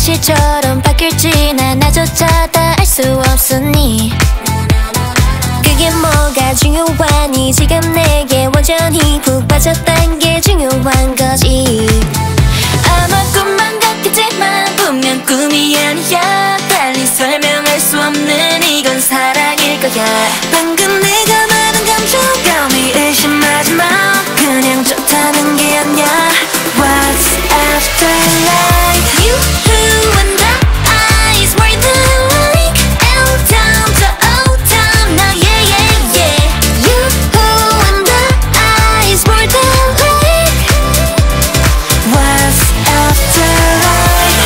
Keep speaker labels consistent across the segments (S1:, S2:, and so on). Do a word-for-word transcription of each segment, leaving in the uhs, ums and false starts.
S1: 현실처럼 바뀔지 난 나조차 다 알 수 없으니 그게 뭐가 중요하니 지금 내게 완전히 푹 빠졌단 게 중요한 거지. 아마 꿈만 같겠지만 분명 꿈이 아니야. 달리 설명할 수 없는 이건 사랑일 거야. 방금 내가 말한 감정감이 의심하지 마. 그냥 좋다는 게 아니야. What's after life? You who and I is more than like L-town to O-town now yeah yeah yeah. You who and I is more than like What's after life?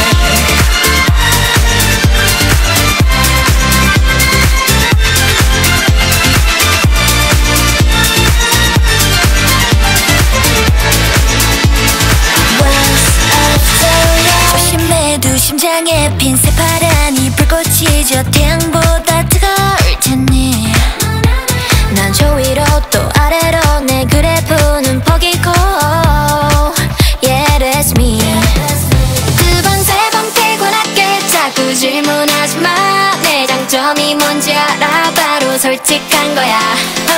S1: 조심해도 심장에 핀 새파란이 불꽃이 저 태양보다 뜨거울 테니 난 저 위로 또 아래로 내 그래프는 포기고 Yeah that's me. 두 번 세 번 피곤하게 자꾸 질문하지 마. 내 장점이 뭔지 알아. 바로 솔직한 거야.